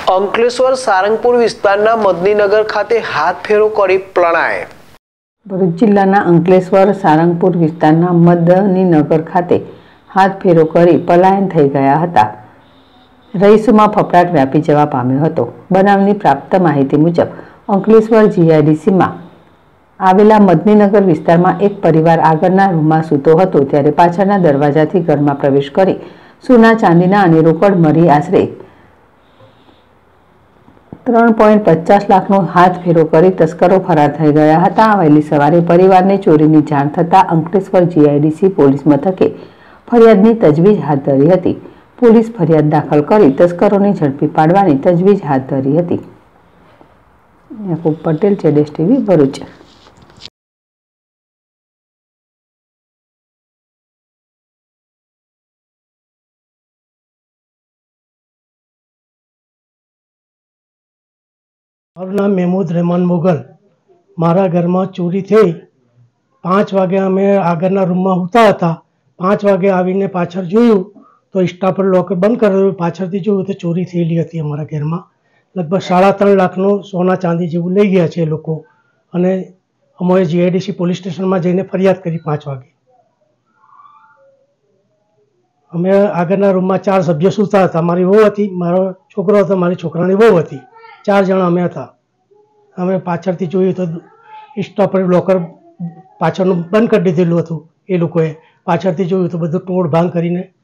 અંકલેશ્વર સારંગપુર વિસ્તારના મદનીનગર ખાતે હાથફેરો કરી પલાયન। ભરૂચ જિલ્લાના અંકલેશ્વર સારંગપુર વિસ્તારના મદનીનગર ખાતે હાથફેરો કરી પલાયન થઈ ગયા હતા। રહીશોમાં ફફડાટ વ્યાપી જવા પામ્યો હતો। બનાવની પ્રાપ્ત માહિતી મુજબ અંકલેશ્વર જીઆઈડીસીમાં આવેલા મદનીનગર વિસ્તારમાં એક પરિવાર આગળના રૂમમાં સૂતો હતો ત્યારે પાછળના દરવાજાથી ઘરમાં પ્રવેશ કરી સોના ચાંદીના અને રોકડ મળી આશરે 3.50 લાખનો હાથફેરો કરી તસ્કરો ફરાર થઈ ગયા હતા। વહેલી સવારે પરિવારને ચોરીની જાણ થતાં અંકલેશ્વર જીઆઈડીસી પોલીસ મથકે ફરિયાદની તજવીજ હાથ ધરી હતી। પોલીસ ફરિયાદ દાખલ કરી તસ્કરોને ઝડપી પાડવાની તજવીજ હાથ ધરી હતી। યાકુબ પટેલ, જેડેશ ટીવી, ભરૂચ। મારું નામ મહેમૂદ રહેમાન મોગલ। મારા ઘરમાં ચોરી થઈ। 5 વાગે અમે આગળના રૂમમાં સૂતા હતા। 5 વાગે આવીને પાછળ જોયું તો સ્ટાફર લોકર બંધ કરેલું। પાછળથી જોયું તો ચોરી થયેલી હતી। અમારા ઘરમાં લગભગ 3.5 લાખનું સોના ચાંદી જેવું લઈ ગયા છે એ લોકો। અને અમે જીઆઈડીસી પોલીસ સ્ટેશનમાં જઈને ફરિયાદ કરી 5 વાગે। અમે આગળના રૂમમાં 4 સભ્યો સૂતા હતા। મારી વહુ હતી, મારો છોકરો હતો, મારી છોકરાની વહુ હતી। 4 જણા અમે હતા। અમે પાછળથી જોયું તો સ્ટોપર લોકર પાછળનું બંધ કરી દીધેલું હતું। એ લોકોએ પાછળથી જોયું તો બધું તોડ ભાંગ કરીને